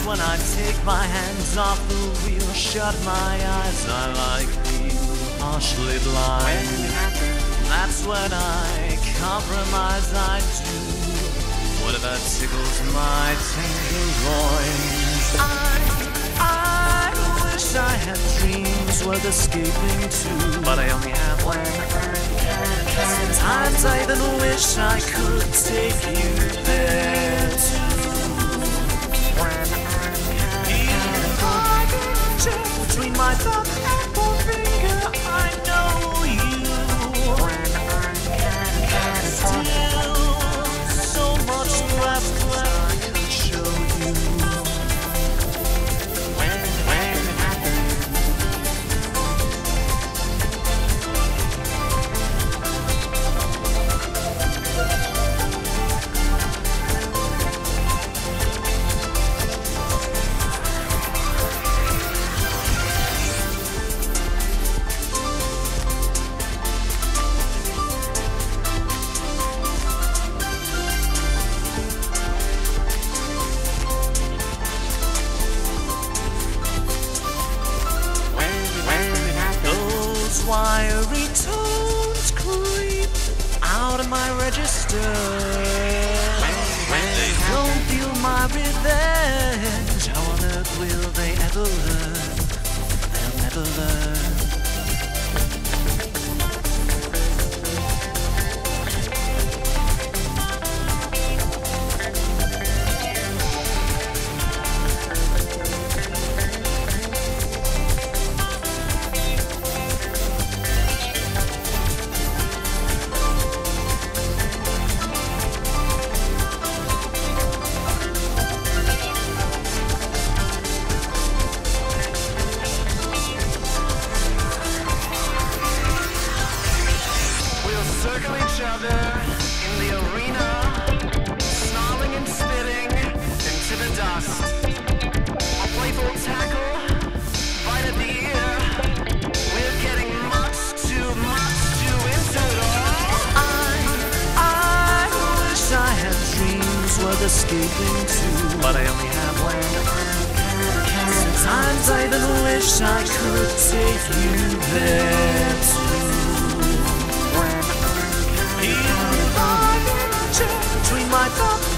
when I take my hands off the wheel, shut my eyes, I like being partially blind. That's when I compromise, I do whatever tickles my tender loins. I wish I had dreams worth escaping to, but I only have one. Sometimes I even wish I could take you there too. Between my thumb and forefinger, I know you. Still, so much left I could show you. Wiry tones creep out of my register. They don't feel my revenge. How on earth will they ever learn? They'll never learn. Circle each other in the arena, snarling and spitting into the dust. A playful tackle, bite at the ear. We're getting much too into it all. I wish I had dreams worth escaping to, but I only have one. Sometimes I even wish I could take you there too. Between my thumb